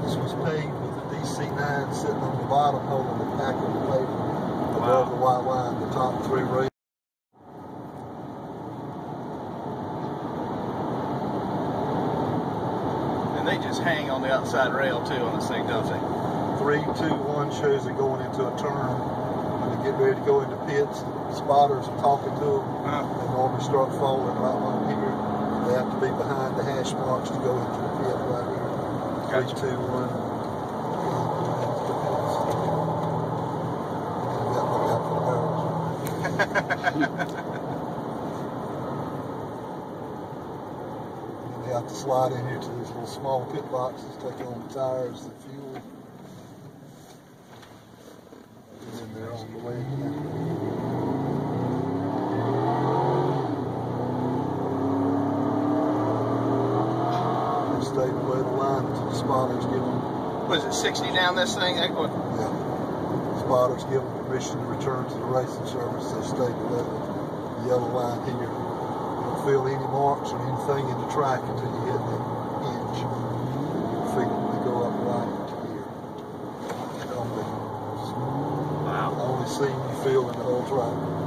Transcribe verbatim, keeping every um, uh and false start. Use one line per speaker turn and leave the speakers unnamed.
surface was paved with the D C nine sitting on the bottom holding the pack of the pavement above the white line, the top three rails.
And they just hang on the outside rail too on this thing, don't they?
Three, two, one shows it going into a turn. When they get ready to go into pits, the spotters are talking to them.
Uh-huh.
They normally start folding right along here. They have to be behind the hash marks to go into the pit right here.
Gotcha.
Three, two, one. They have to slide in here to these little small pit boxes, take on the tires, the fuel. It's in there on the way again. Stay below the line until the spotters give them.
What is it, sixty down this thing? That one?
Yeah. Spotters give them permission to return to the racing service. They stay below the yellow line here. You don't feel any marks or anything in the track until you hit the hinge. Your feet they go up right to here. Only,
wow.
only seam you feel in the whole track.